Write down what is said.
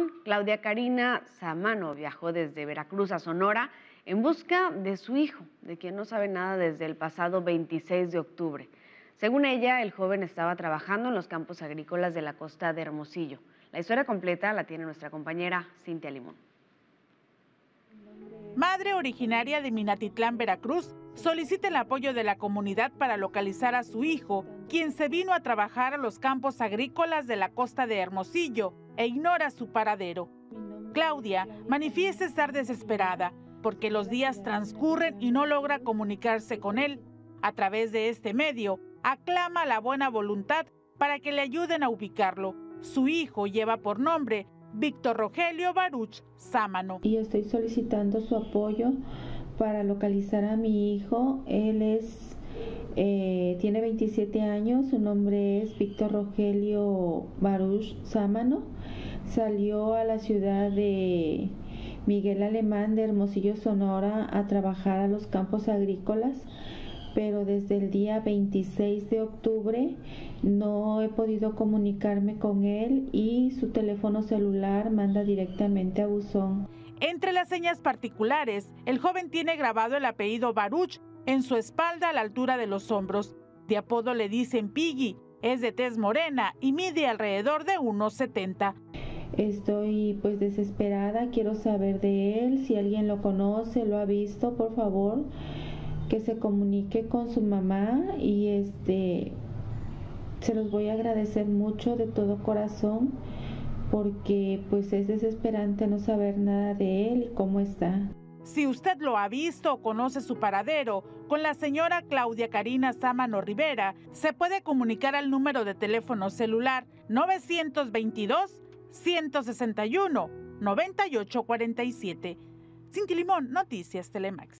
Limón, Claudia Karina Samano viajó desde Veracruz a Sonora en busca de su hijo, de quien no sabe nada desde el pasado 26 de octubre. Según ella, el joven estaba trabajando en los campos agrícolas de la costa de Hermosillo. La historia completa la tiene nuestra compañera Cintia Limón. Madre originaria de Minatitlán, Veracruz, solicita el apoyo de la comunidad para localizar a su hijo, quien se vino a trabajar a los campos agrícolas de la costa de Hermosillo e ignora su paradero. Claudia manifiesta estar desesperada porque los días transcurren y no logra comunicarse con él. A través de este medio, aclama la buena voluntad para que le ayuden a ubicarlo. Su hijo lleva por nombre Víctor Rogelio Baruch Samano. Y estoy solicitando su apoyo para localizar a mi hijo. Él tiene 27 años, su nombre es Víctor Rogelio Baruch Samano. Salió a la ciudad de Miguel Alemán de Hermosillo, Sonora, a trabajar a los campos agrícolas, pero desde el día 26 de octubre no he podido comunicarme con él y su teléfono celular manda directamente a buzón. Entre las señas particulares, el joven tiene grabado el apellido Baruch en su espalda a la altura de los hombros. De apodo le dicen Piggy, es de tez morena y mide alrededor de 1,70. Estoy pues desesperada, quiero saber de él, si alguien lo conoce, lo ha visto, por favor, que se comunique con su mamá y se los voy a agradecer mucho de todo corazón porque pues es desesperante no saber nada de él y cómo está. Si usted lo ha visto o conoce su paradero, con la señora Claudia Karina Samano Rivera, se puede comunicar al número de teléfono celular 922-161-9847. Cintia Limón, Noticias Telemax.